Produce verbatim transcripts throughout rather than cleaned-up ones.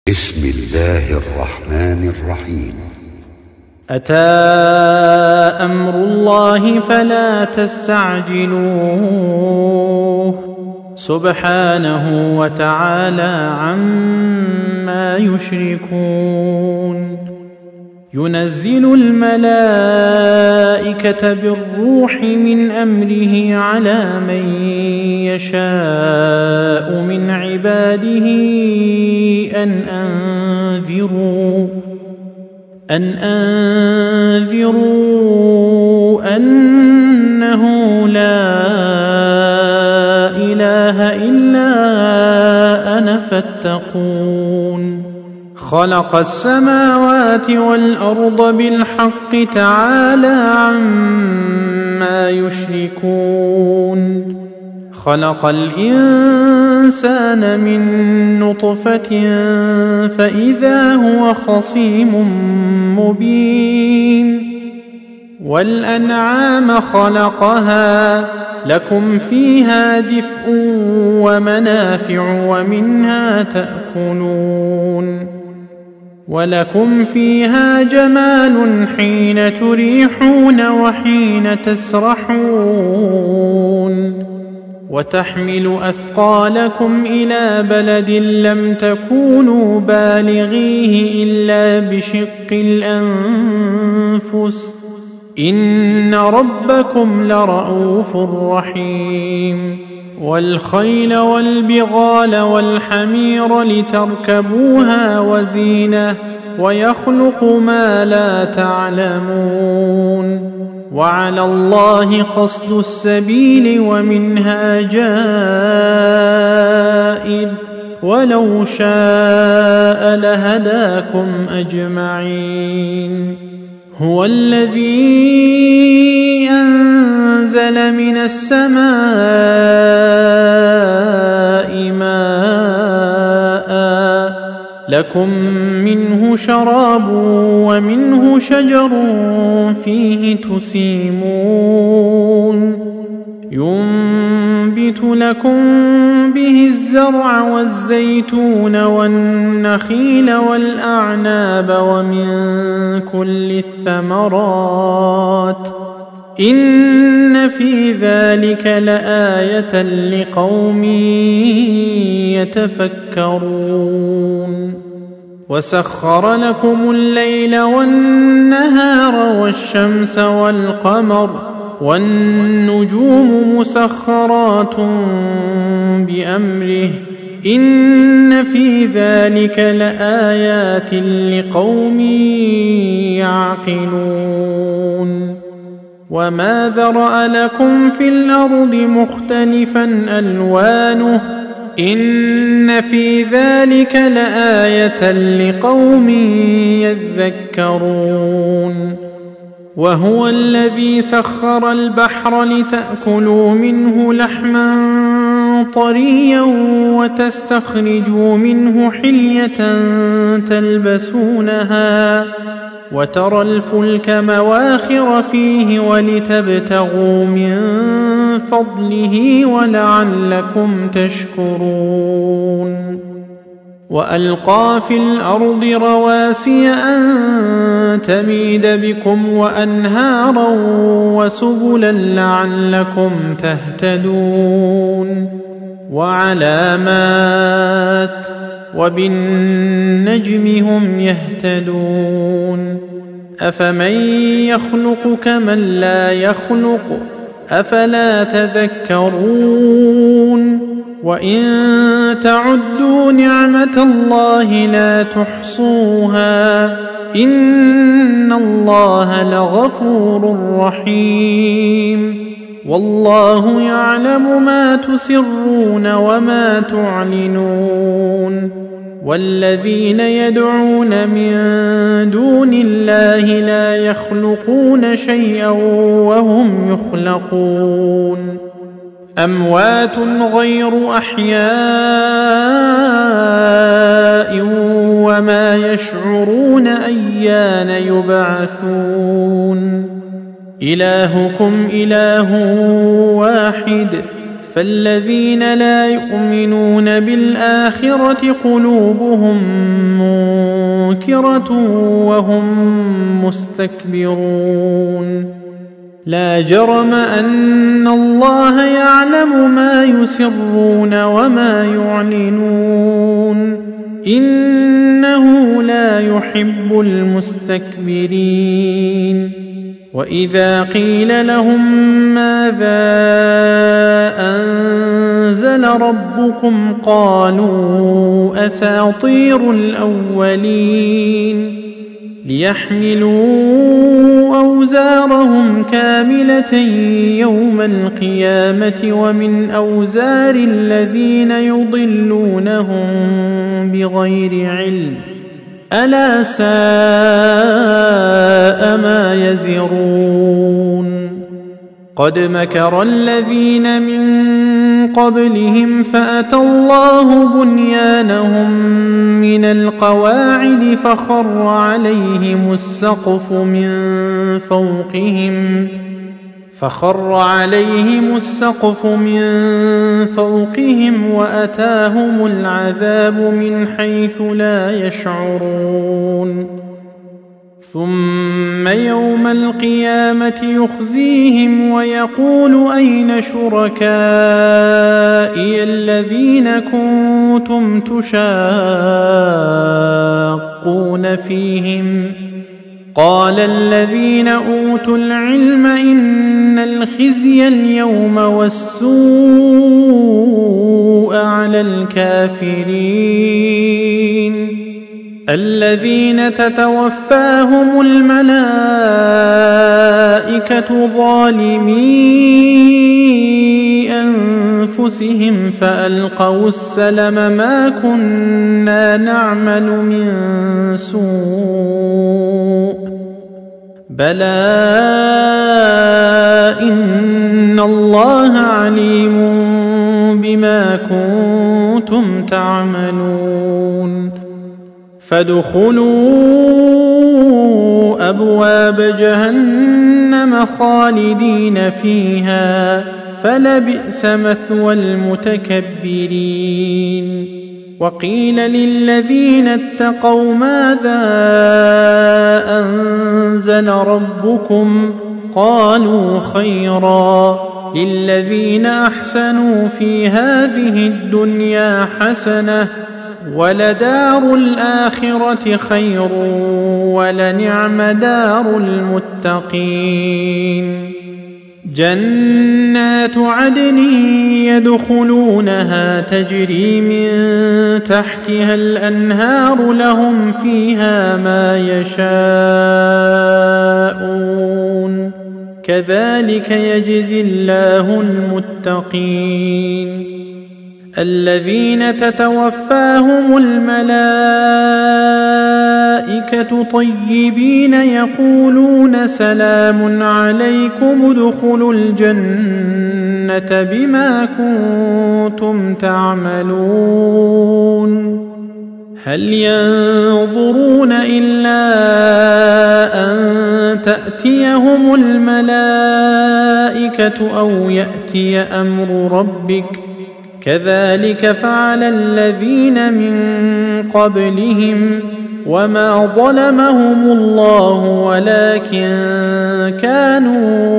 بسم الله الرحمن الرحيم. أتى أمر الله فلا تستعجلوه سبحانه وتعالى عما يشركون. ينزل الملائكة بالروح من أمره على من يشاء من عباده أن أنذروا أن أنذروا أنه لا إله إلا أنا فاتقون. خلق السماوات والأرض بالحق تعالى عما يشركون. خلق الإنسان من نطفة فإذا هو خصيم مبين. والأنعام خلقها لكم فيها دفء ومنافع ومنها تأكلون. ولكم فيها جمال حين تريحون وحين تسرحون. وتحمل أثقالكم إلى بلد لم تكونوا بالغيه إلا بشق الأنفس إن ربكم لرءوف رحيم. والخيل والبغال والحمير لتركبوها وزينة ويخلق ما لا تعلمون. وعلى الله قصد السبيل ومنها جائر ولو شاء لهداكم أجمعين. هو الذي أنزل من السماء ماء لكم منه شراب ومنه شجر فيه تسيمون. ينبت لكم به الزرع والزيتون والنخيل والأعناب ومن كل الثمرات إن في ذلك لآية لقوم يتفكرون. وسخر لكم الليل والنهار والشمس والقمر والنجوم مسخرات بأمره إن في ذلك لآيات لقوم يعقلون. وما ذرأ لكم في الأرض مختلفا ألوانه إن في ذلك لآية لقوم يذكرون. وهو الذي سخر البحر لتأكلوا منه لحما طريا وتستخرجوا منه حلية تلبسونها وترى الفلك مواخر فيه ولتبتغوا من فضله ولعلكم تشكرون. وألقى في الأرض رواسي أن تميد بكم وأنهارا وسبلا لعلكم تهتدون. وعلامات وبالنجم هم يهتدون. أفمن يخلق كمن لا يخلق أفلا تذكرون. وإن تعدوا نعمة الله لا تحصوها إن الله لغفور رحيم. والله يعلم ما تسرون وما تعلنون. والذين يدعون من دون الله لا يخلقون شيئا وهم يخلقون. أموات غير أحياء وما يشعرون أيان يبعثون. إلهكم إله واحد فالذين لا يؤمنون بالآخرة قلوبهم منكرة وهم مستكبرون لا جرم أن الله يعلم ما يسرون وما يعلنون إنه لا يحب المستكبرين وإذا قيل لهم ماذا أنزل ربكم قالوا أساطير الأولين ليحملوا أوزارهم كاملة يوم القيامة ومن أوزار الذين يضلونهم بغير علم ألا ساء ما يزرون قد مكر الذين من قبلهم فأتى الله بنيانهم من القواعد فخر عليهم السقف من فوقهم فخر عليهم السقف من فوقهم وأتاهم العذاب من حيث لا يشعرون ثم يوم القيامة يخزيهم ويقول أين شركائي الذين كنتم تشاقون فيهم قال الذين أوتوا العلم إن الخزي اليوم والسوء على الكافرين الذين تتوفاهم الملائكة ظالمي أنفسهم فألقوا السلم ما كنا نعمل من سوء بلى إن الله عليم بما كنتم تعملون فادخلوا أبواب جهنم خالدين فيها فلبئس مثوى المتكبرين وقيل للذين اتقوا ماذا أنزل ربكم قالوا خيرا للذين أحسنوا في هذه الدنيا حسنة ولدار الآخرة خير ولنعم دار المتقين جنات عدن يدخلونها تجري من تحتها الأنهار لهم فيها ما يشاءون كذلك يجزي الله المتقين الذين تتوفاهم الملائكة طيبين يقولون سلام عليكم ادخلوا الجنة بما كنتم تعملون هل ينظرون إلا أن تأتيهم الملائكة أو يأتي أمر ربك كذلك فعل الذين من قبلهم وما ظلمهم الله ولكن كانوا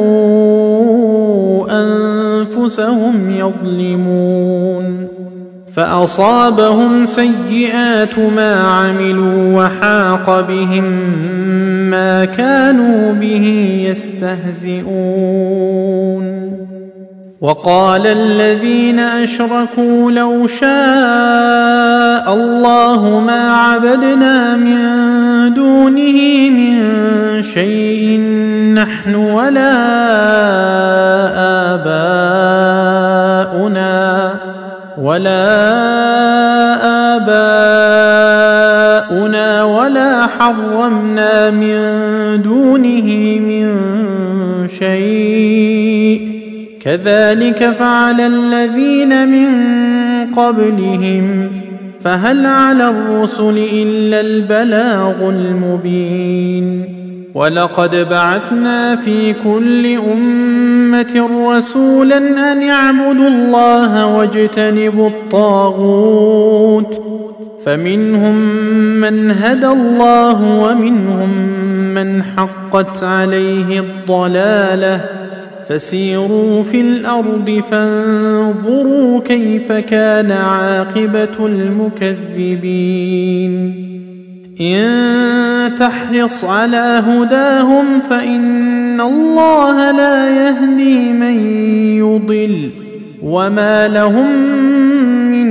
أنفسهم يظلمون فأصابهم سيئات ما عملوا وحاق بهم ما كانوا به يستهزئون وقال الذين أشركوا لو شاء الله ما عبدنا من دونه من شيء نحن ولا آباؤنا ولا آباؤنا ولا حرمنا من دونه من شيء كذلك فعل الذين من قبلهم فهل على الرسل إلا البلاغ المبين ولقد بعثنا في كل أمة أمة رسولا أن اعبدوا الله واجتنبوا الطاغوت فمنهم من هدى الله ومنهم من حقت عليه الضلالة فسيروا في الأرض فانظروا كيف كان عاقبة المكذبين إن تحرص على هداهم فإن الله لا يهدي من يضل وما لهم من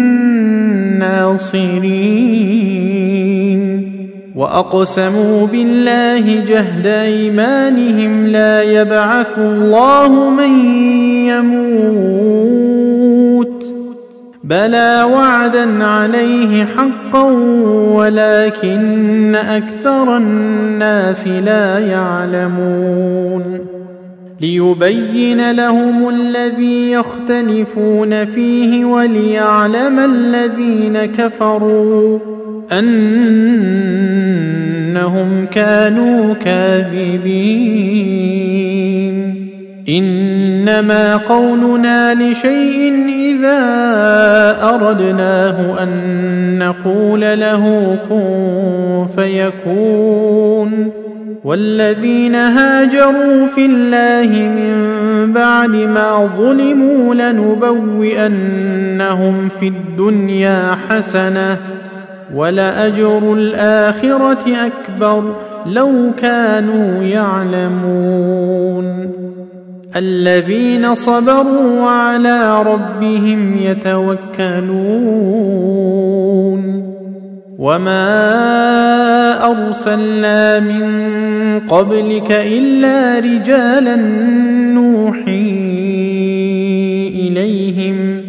ناصرين وأقسموا بالله جهد أيمانهم لا يبعث الله من يموت بلى وعدا عليه حقا ولكن أكثر الناس لا يعلمون ليبين لهم الذي يختلفون فيه وليعلم الذين كفروا أنهم كانوا كاذبين إنما قولنا لشيء إذا أردناه أن نقول له كن فيكون والذين هاجروا في الله من بعد ما ظلموا لنبوئنهم في الدنيا حسنة ولأجر الآخرة أكبر لو كانوا يعلمون الذين صبروا وعلى ربهم يتوكلون وما أرسلنا من قبلك إلا رجالا نوحي إليهم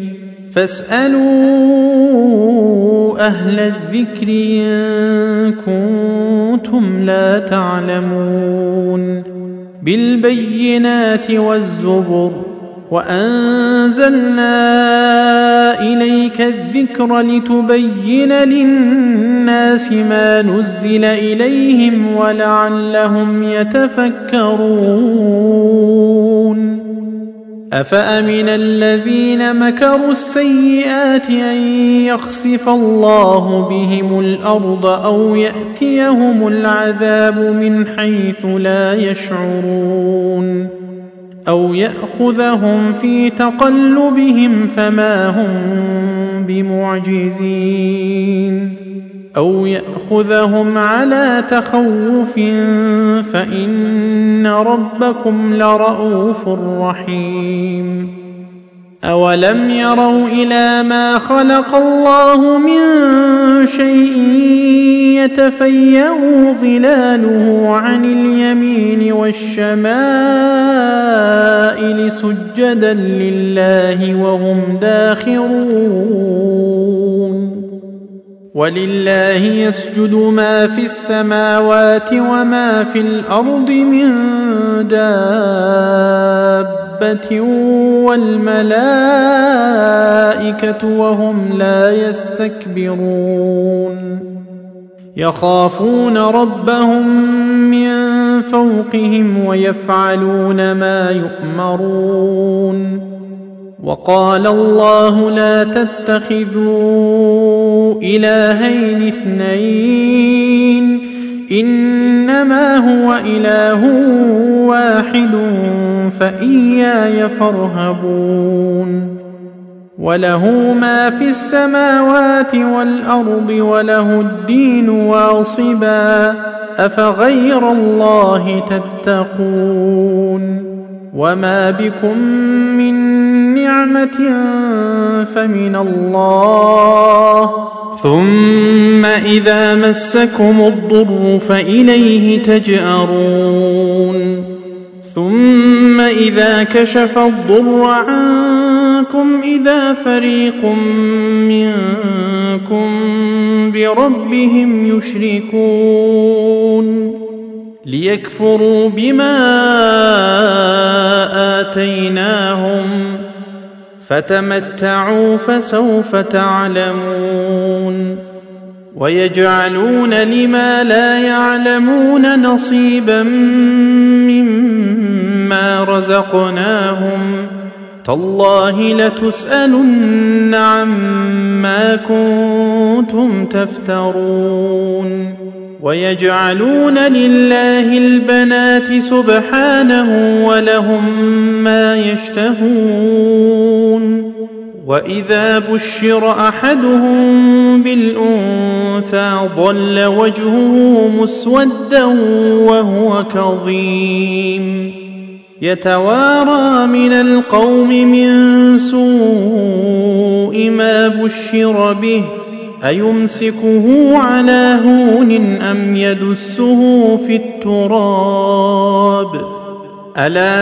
فاسألوا أهل الذكر إن كنتم لا تعلمون بالبينات والزبر وأنزلنا إليك الذكر لتبين للناس ما نزل إليهم ولعلهم يتفكرون أفأمن الذين مكروا السيئات أن يخسف الله بهم الأرض أو يأتيهم العذاب من حيث لا يشعرون أو يأخذهم في تقلبهم فما هم بمعجزين أو يأخذهم على تخوف فإن ربكم لرؤوف رحيم أولم يروا إلى ما خلق الله من شيء يتفيأ ظلاله عن اليمين والشمائل سجدا لله وهم داخرون ولله يسجد ما في السماوات وما في الأرض من دابة والملائكة وهم لا يستكبرون يخافون ربهم من فوقهم ويفعلون ما يؤمرون وقال الله لا تتخذوا إلهين اثنين إنما هو إله واحد فإياي فارهبون وله ما في السماوات والأرض وله الدين واصبا أفغير الله تتقون وما بكم من نعمة فمن الله ثم إذا مسكم الضر فإليه تجأرون ثم إذا كشف الضر عنكم إذا فريق منكم بربهم يشركون ليكفروا بما آتيناهم فتمتعوا فسوف تعلمون ويجعلون لما لا يعلمون نصيبا مما مما رزقناهم تالله لتسألن عما كنتم تفترون ويجعلون لله البنات سبحانه ولهم ما يشتهون وإذا بشر أحدهم بالأنثى ظل وجهه مسودا وهو كظيم يتوارى من القوم من سوء ما بشر به أيمسكه على هون أم يدسه في التراب ألا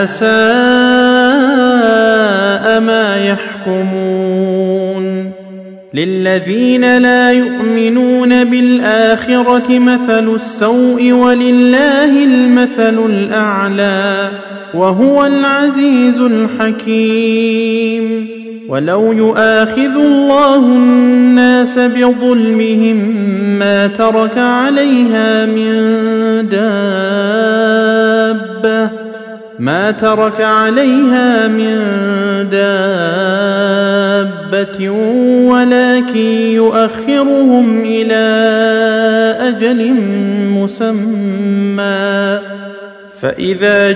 ساء ما يحكمون للذين لا يؤمنون بالآخرة مثل السوء ولله المثل الأعلى وهو العزيز الحكيم ولو يؤاخذ الله الناس بظلمهم ما ترك عليها من دابة ما ترك عليها من دابة ولكن يؤخرهم إلى أجل مسمى فإذا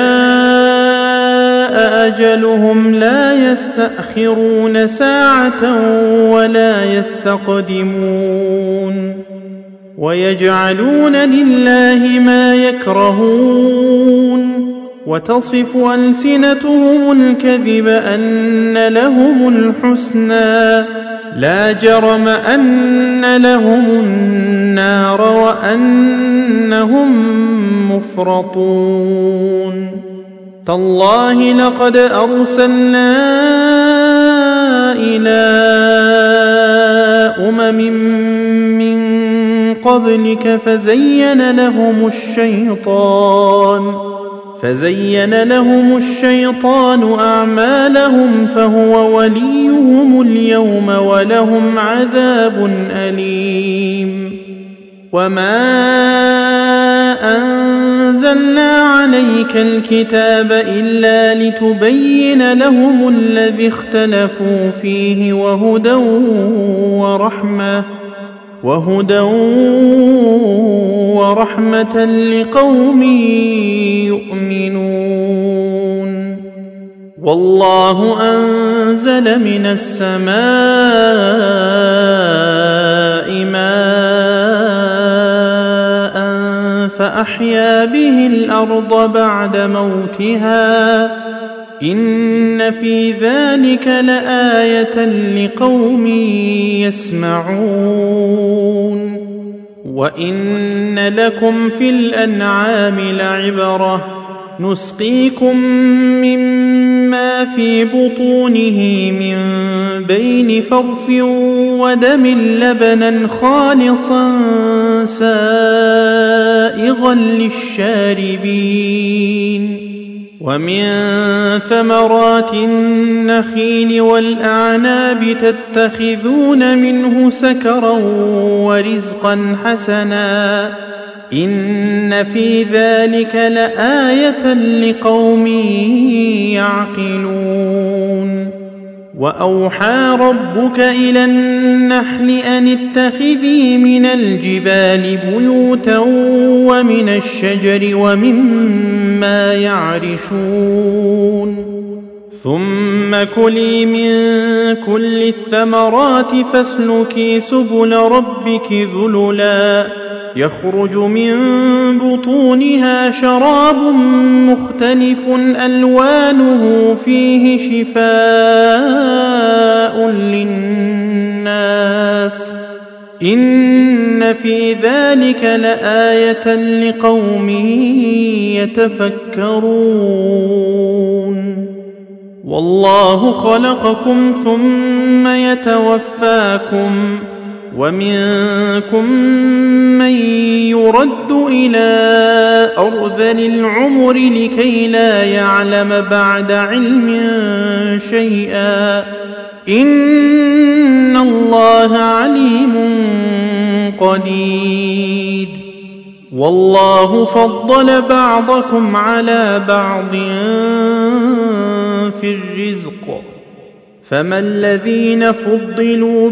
جاء أجلهم لا يستأخرون ساعة ولا يستقدمون ويجعلون لله ما يكرهون وتصف ألسنتهم الكذب أن لهم الحسنى لا جرم أن لهم النار وأنهم مفرطون تالله لقد أرسلنا إلى أمم من قبلك فزين لهم الشيطان فزين لهم الشيطان أعمالهم فهو وليهم اليوم ولهم عذاب أليم وما أنزلنا عليك الكتاب إلا لتبين لهم الذي اختلفوا فيه وهدى ورحمة وهدى ورحمة لقوم يؤمنون والله أنزل من السماء ماء فأحيا به الأرض بعد موتها إن في ذلك لآية لقوم يسمعون وإن لكم في الأنعام لعبرة نسقيكم مما في بطونه من بين فرث ودم لبنا خالصا سائغا للشاربين ومن ثمرات النخيل والأعناب تتخذون منه سكرا ورزقا حسنا إن في ذلك لآية لقوم يعقلون وأوحى ربك إلى النحل أن اتخذي من الجبال بيوتا ومن الشجر ومما يعرشون ثم كلي من كل الثمرات فاسلكي سبل ربك ذللا يخرج من بطونها شراب مختلف ألوانه فيه شفاء للناس إن في ذلك لآية لقوم يتفكرون والله خلقكم ثم يتوفاكم ومنكم من يرد إلى أرذل العمر لكي لا يعلم بعد علم شيئا إن الله عليم قدير والله فضل بعضكم على بعض في الرزق فما الذين فضلوا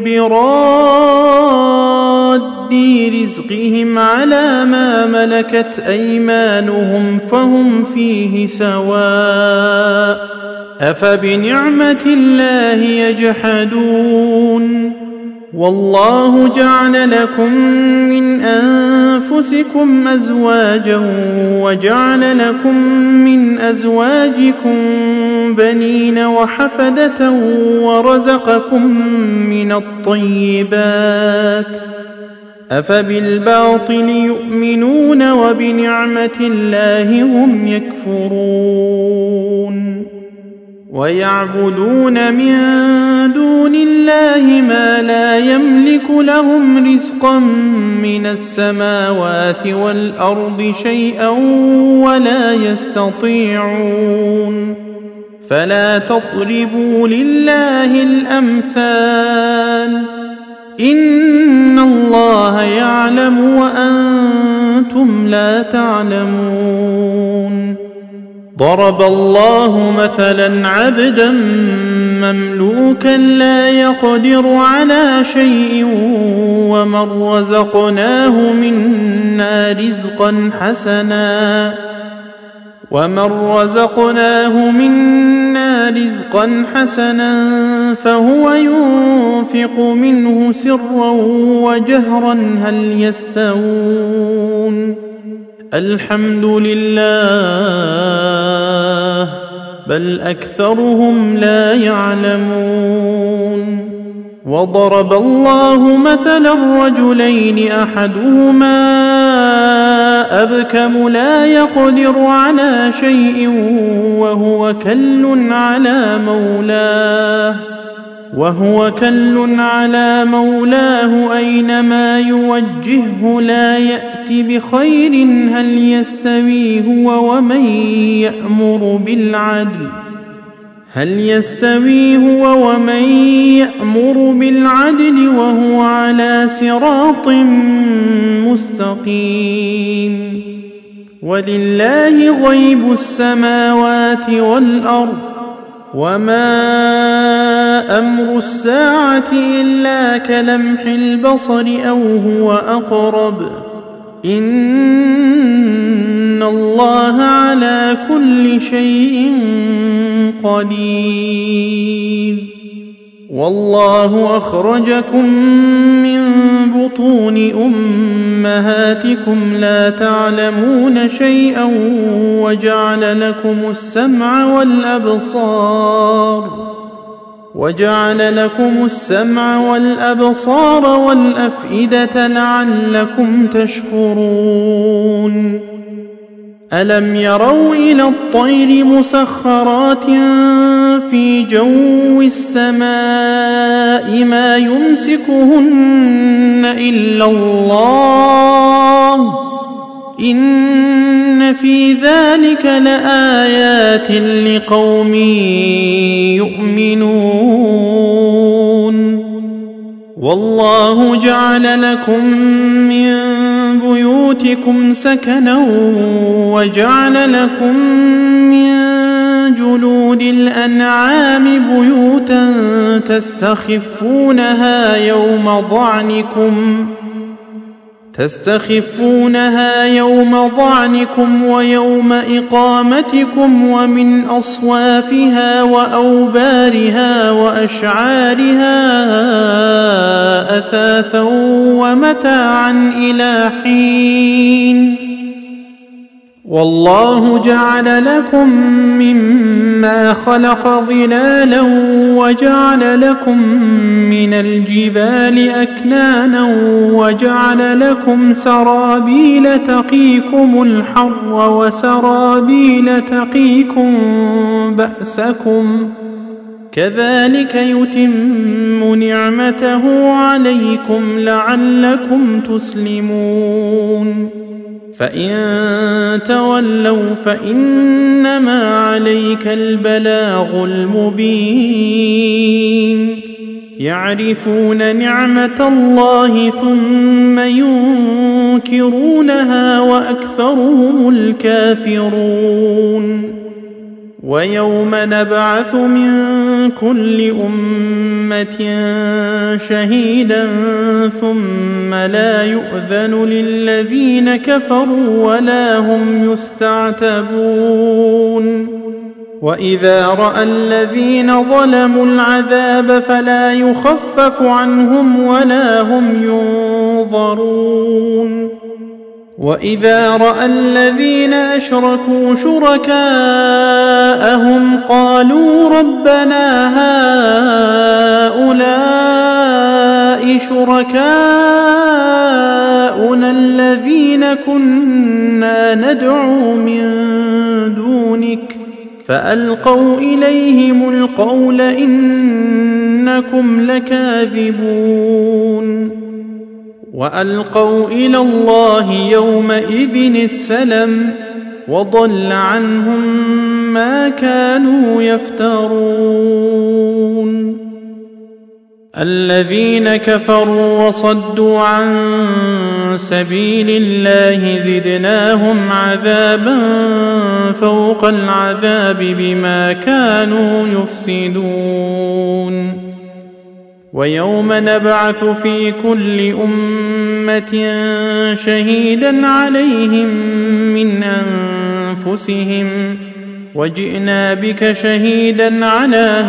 براد رزقهم على ما ملكت أيمانهم فهم فيه سواء أفبنعمة الله يجحدون والله جعل لكم من أنفسكم أزواجا وجعل لكم من أزواجكم بنين وحفدة ورزقكم من الطيبات أفبالباطل يؤمنون وبنعمة الله هم يكفرون ويعبدون من دون الله ما لا يملك لهم رزقا من السماوات والأرض شيئا ولا يستطيعون فلا تضربوا لله الأمثال إن الله يعلم وأنتم لا تعلمون ضرب الله مثلا عبدا مملوكا لا يقدر على شيء ومن رزقناه منا رزقا حسنا ومن رزقناه منا رزقا حسنا فهو ينفق منه سرا وجهرا هل يستوون الحمد لله بل أكثرهم لا يعلمون وضرب الله مثلا رجلين أحدهما أبكم لا يقدر على شيء وهو كل على مولاه وهو كل على مولاه أينما يوجهه لا يأتي بخير هل يستوي هو ومن يأمر بالعدل هل يستوي هو ومن يأمر بالعدل وهو على صراط مستقيم ولله غيب السماوات والأرض وما أمر الساعة إلا كلمح البصر أو هو أقرب إن الله على كل شيء قدير والله أخرجكم من بطون أمهاتكم لا تعلمون شيئا وجعل لكم السمع والأبصار وجعل لكم السمع والأبصار والأفئدة لعلكم تشكرون ألم يروا إلى الطير مسخرات في جو السماء ما يمسكهن إلا الله إن في ذلك لآيات لقوم يؤمنون والله جعل لكم من بيوتكم سكنا وجعل لكم من جلود الأنعام بيوتا تستخفونها يوم ضعنكم تستخفونها يوم ضعنكم ويوم إقامتكم ومن أصوافها وأوبارها وأشعارها أثاثا ومتاعا إلى حين والله جعل لكم مما خلق ظلالا وجعل لكم من الجبال أكنانا وجعل لكم سرابيل تقيكم الحر وسرابيل تقيكم بأسكم كذلك يتم نعمته عليكم لعلكم تسلمون فإن تولوا فإنما عليك البلاغ المبين يعرفون نعمة الله ثم ينكرون ينكرونها وأكثرهم الكافرون ويوم نبعث من كل أمة شهيدا ثم لا يؤذن للذين كفروا ولا هم يستعتبون وإذا رأى الذين ظلموا العذاب فلا يخفف عنهم ولا هم ينظرون وإذا رأى الذين أشركوا شركاءهم قالوا ربنا هؤلاء شركاؤنا الذين كنا ندعو من دونك فألقوا إليهم القول إنكم لكاذبون وألقوا إلى الله يومئذ السلم وضل عنهم ما كانوا يفترون الذين كفروا وصدوا عن سبيل الله زدناهم عذابا فوق العذاب بما كانوا يفسدون ويوم نبعث في كل أمة شهيدا عليهم من أنفسهم وجئنا بك شهيدا على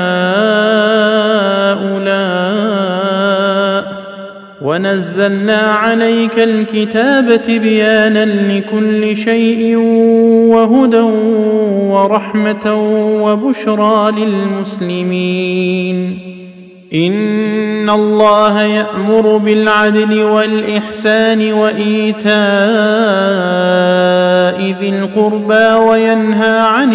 هؤلاء ونزلنا عليك الكتاب تبيانا لكل شيء وهدى ورحمة وبشرى للمسلمين إن الله يأمر بالعدل والإحسان وإيتاء ذي القربى وينهى عن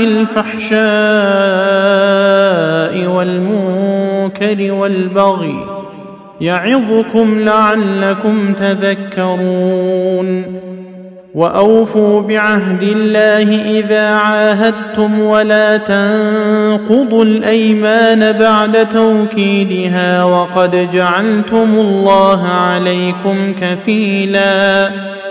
الفحشاء والمنكر والبغي يعظكم لعلكم تذكرون وأوفوا بعهد الله إذا عاهدتم ولا تنقضوا الأيمان بعد توكيدها وقد جعلتم الله عليكم كفيلا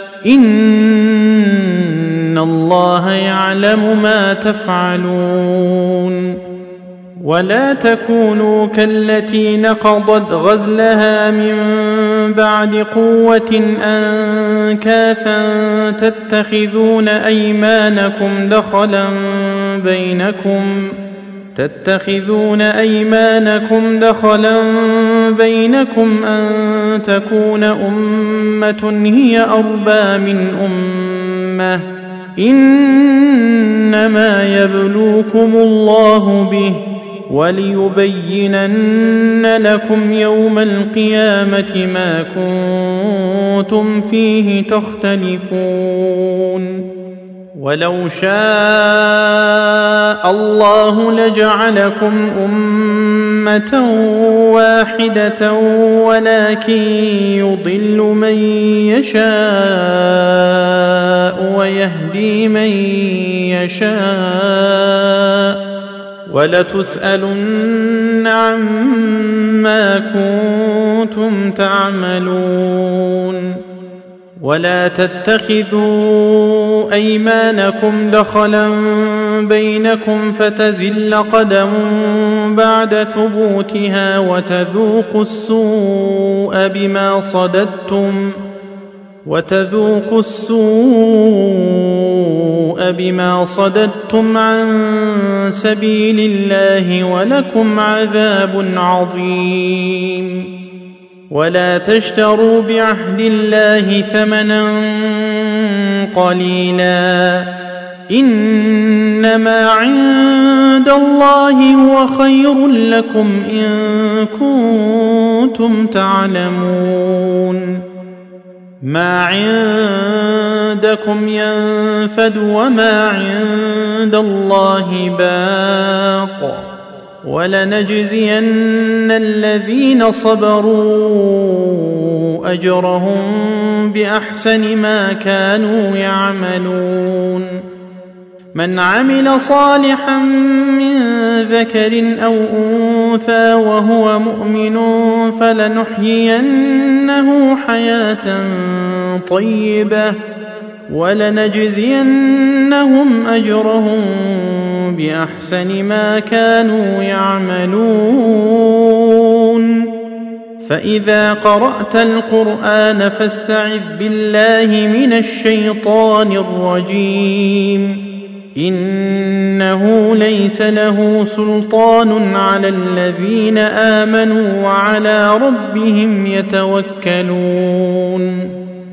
إن الله يعلم ما تفعلون ولا تكونوا كالتي نقضت غزلها من بعد قوة أنكاثا تتخذون أيمانكم دخلا بينكم تتخذون أيمانكم دخلا بينكم أن تكون أمة هي أربى من أمة إنما يبلوكم الله به وليبينن لكم يوم القيامة ما كنتم فيه تختلفون ولو شاء الله لجعلكم أمة واحدة ولكن يضل من يشاء ويهدي من يشاء ولتسألن عما كنتم تعملون ولا تتخذوا أيمانكم دخلا بينكم فتزل قدم بعد ثبوتها وتذوقوا السوء بما صددتم وتذوقوا السوء بما صددتم عن سبيل الله ولكم عذاب عظيم ولا تشتروا بعهد الله ثمنا قليلا إنما عند الله هو خير لكم إن كنتم تعلمون ما عندكم ينفد وما عند الله باق ولنجزين الذين صبروا أجرهم بأحسن ما كانوا يعملون من عمل صالحا من ذكر أو أنثى وهو مؤمن فلنحيينه حياة طيبة ولنجزينهم أجرهم بأحسن ما كانوا يعملون. فإذا قرأت القرآن فاستعذ بالله من الشيطان الرجيم. إنه ليس له سلطان على الذين آمنوا وعلى ربهم يتوكلون.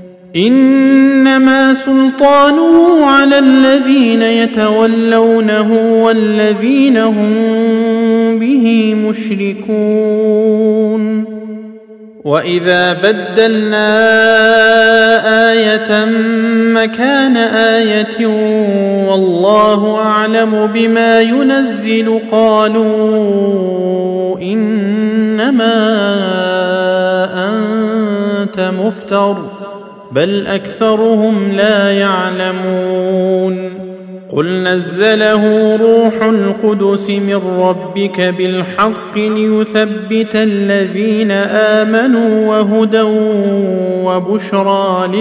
إنما سلطانه على الذين يتولونه والذين هم به مشركون. وإذا بدلنا آية مكان آية والله أعلم بما ينزل قالوا إنما أنت مفتر بل أكثرهم لا يعلمون. قل نزله روح القدس من ربك بالحق ليثبت الذين آمنوا وهدى وبشرى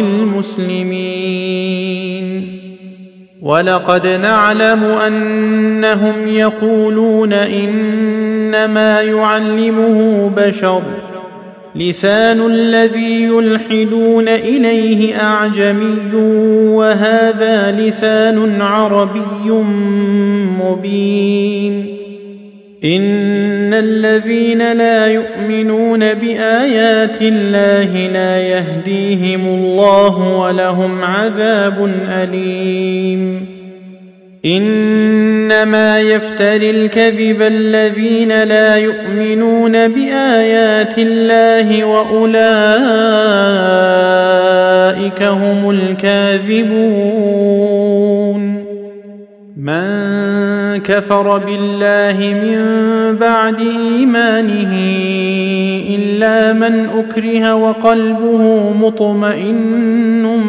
للمسلمين. ولقد نعلم أنهم يقولون إنما يعلمه بشر لسان الذي يلحدون إليه أعجمي وهذا لسان عربي مبين. إن الذين لا يؤمنون بآيات الله لا يهديهم الله ولهم عذاب أليم. إنما يفتري الكذب الذين لا يؤمنون بآيات الله وأولئك هم الكاذبون. من كفر بالله من بعد إيمانه إلا من أكره وقلبه مطمئن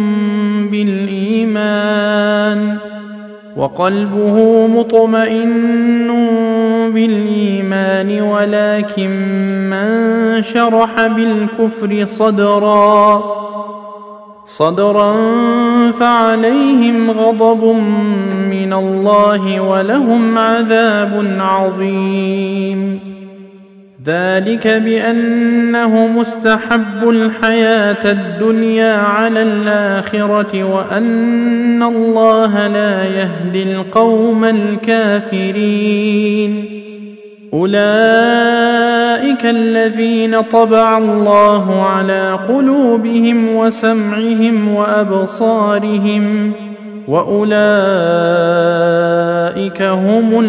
بالإيمان وقلبه مطمئن بالإيمان ولكن من شرح بالكفر صدرا صدرا فعليهم غضب من الله ولهم عذاب عظيم. ذلك بأنه مستحب الحياة الدنيا على الآخرة وأن الله لا يهدي القوم الكافرين. أولئك الذين طبع الله على قلوبهم وسمعهم وأبصارهم وأولئك هم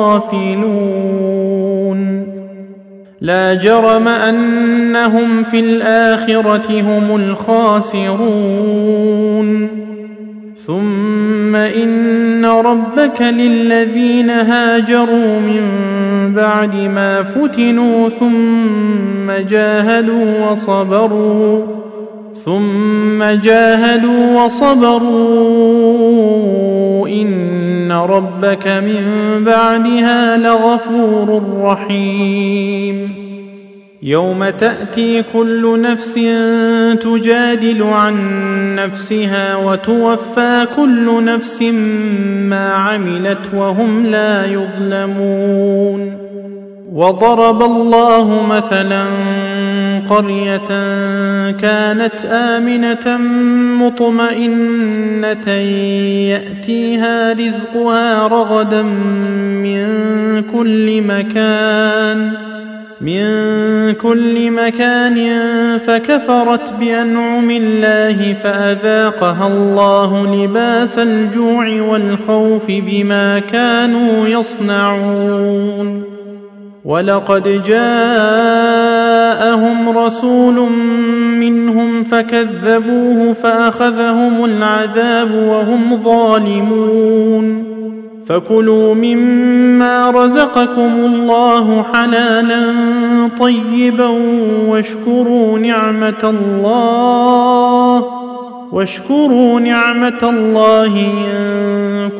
الغافلون. لا جرم أنهم في الآخرة هم الخاسرون. ثم إن ربك للذين هاجروا من بعد ما فتنوا ثم جاهدوا وصبروا ثم جاهدوا وصبروا إن ربك من بعدها لغفور رحيم. يوم تأتي كل نفس تجادل عن نفسها وتوفى كل نفس ما عملت وهم لا يظلمون. وضرب الله مثلا قرية كانت آمنة مطمئنة يأتيها رزقها رغدا من كل مكان من كل مكان فكفرت بأنعم الله فأذاقها الله لباس الجوع والخوف بما كانوا يصنعون. ولقد جاءهم رسول منهم فكذبوه فأخذهم العذاب وهم ظالمون. فكلوا مما رزقكم الله حلالا طيبا واشكروا نعمة الله واشكروا نعمة الله إن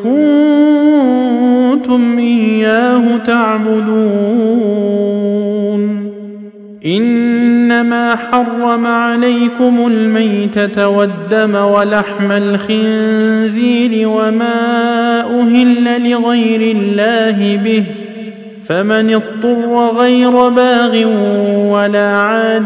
كنتم إياه تعبدون. إنما حرم عليكم الميتة والدم ولحم الخنزير وما أهل لغير الله به، فمن اضطر غير باغ ولا عاد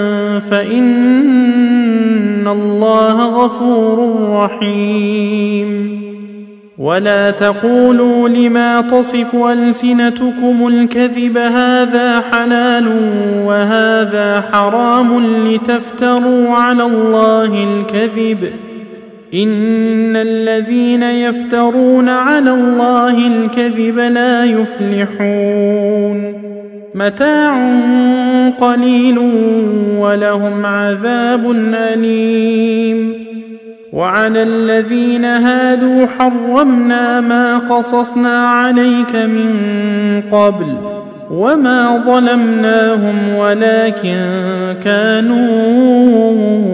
فإن الله غفور رحيم. ولا تقولوا لما تصف ألسنتكم الكذب هذا حلال وهذا حرام لتفتروا على الله الكذب، إن الذين يفترون على الله الكذب لا يفلحون. متاع قليل ولهم عذاب أليم. وعلى الذين هادوا حرمنا ما قصصنا عليك من قبل وما ظلمناهم ولكن كانوا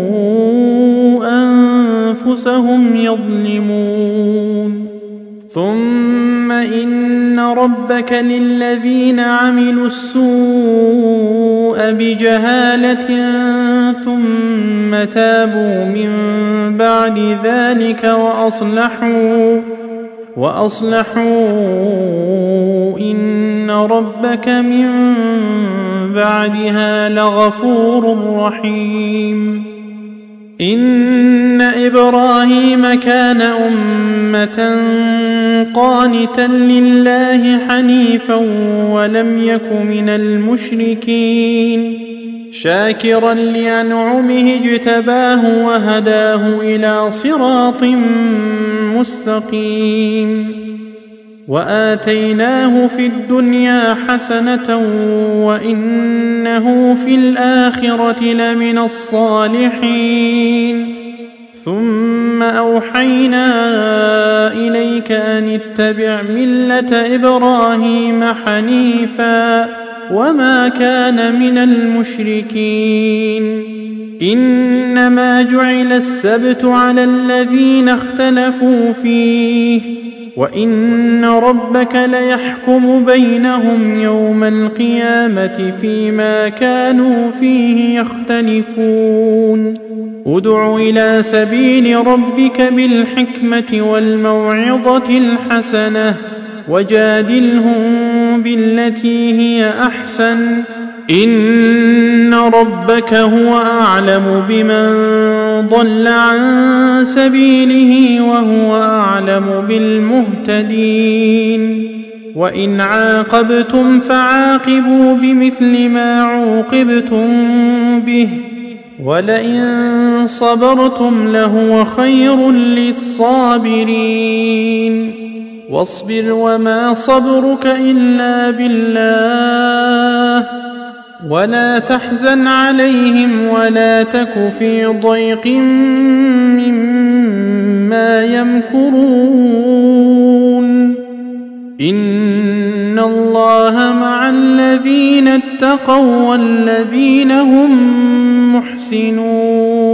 أنفسهم يظلمون. ثم إن ربك للذين عملوا السوء بجهالة ثم تابوا من بعد ذلك وأصلحوا وأصلحوا إن ربك من بعدها لغفور رحيم. إن إبراهيم كان أمة قانتا لله حنيفا ولم يك من المشركين، شاكرا لأنعمه اجتباه وهداه إلى صراط مستقيم. وآتيناه في الدنيا حسنة وإنه في الآخرة لمن الصالحين. ثم أوحينا إليك أن اتبع ملة إبراهيم حنيفا وما كان من المشركين. إنما جعل السبت على الذين اختلفوا فيه وإن ربك ليحكم بينهم يوم القيامة فيما كانوا فيه يختلفون. ادع إلى سبيل ربك بالحكمة والموعظة الحسنة وجادلهم بالتي هي أحسن، إن ربك هو أعلم بمن ضل عن سبيله وهو أعلم بالمهتدين. وإن عاقبتم فعاقبوا بمثل ما عوقبتم به ولئن صبرتم لهو خير للصابرين. واصبر وما صبرك إلا بالله ولا تحزن عليهم ولا تك في ضيق مما يمكرون. إن الله مع الذين اتقوا والذين هم محسنون.